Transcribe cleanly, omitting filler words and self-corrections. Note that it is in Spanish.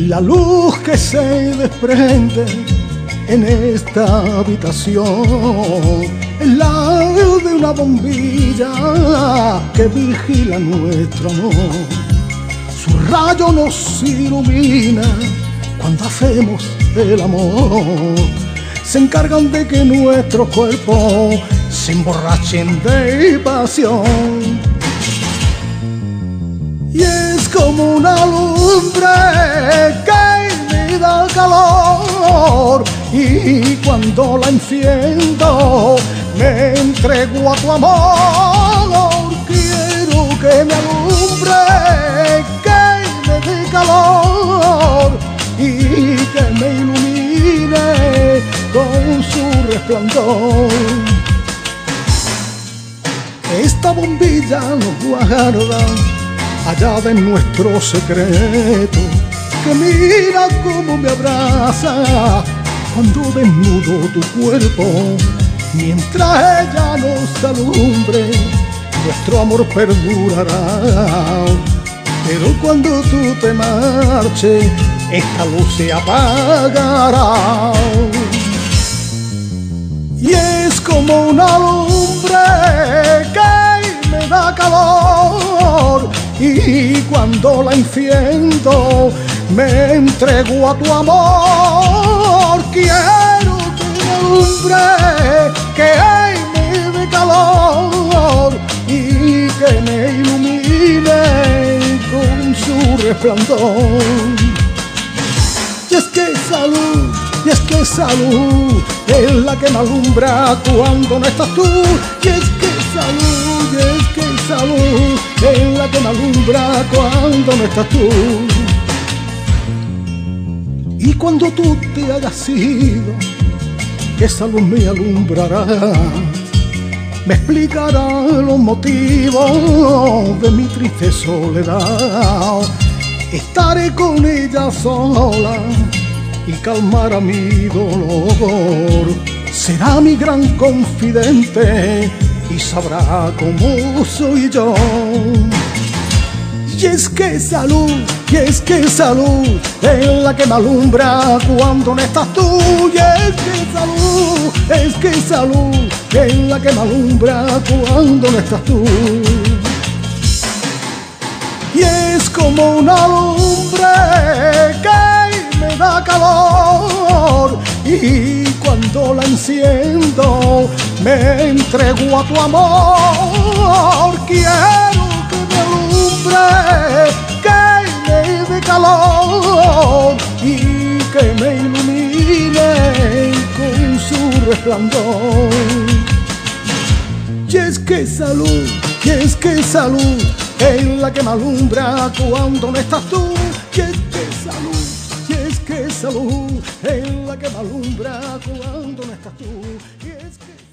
La luz que se desprende en esta habitación es la de una bombilla que vigila nuestro amor. Su rayo nos ilumina cuando hacemos el amor. Se encargan de que nuestros cuerpos se emborrachen de pasión. Y es como una lumbre que me da calor, y cuando la enciendo me entrego a tu amor. Quiero que me alumbre, que me dé calor y que me ilumine con su resplandor. Esta bombilla nos guarda allá de nuestro secreto, que mira cómo me abraza cuando desnudo tu cuerpo. Mientras ella nos alumbre, nuestro amor perdurará. Pero cuando tú te marches, esta luz se apagará. Y es como una lumbre que me da calor, y cuando la enciendo me entrego a tu amor. Quiero que me alumbre, que me dé calor y que me ilumine con su resplandor. Y es que esa luz es la que me alumbra cuando no estás tú. Y es que esa luz es la que me alumbra cuando no estás tú. Y cuando tú te hayas ido, esa luz me alumbrará, me explicará los motivos de mi triste soledad. Estaré con ella sola y calmará mi dolor. Será mi gran confidente y sabrá cómo soy yo. Y es que esa luz es la que me alumbra cuando no estás tú. Y es que esa luz es la que me alumbra cuando no estás tú. Y es como una lumbre que me da calor, y cuando la enciendo me entrego a tu amor. Quiero que me alumbre, que me dé calor y que me ilumine con su resplandor. Y es que esa luz es la que me alumbra cuando no estás tú. Y es que esa luz es la que me alumbra cuando no estás tú. Y es que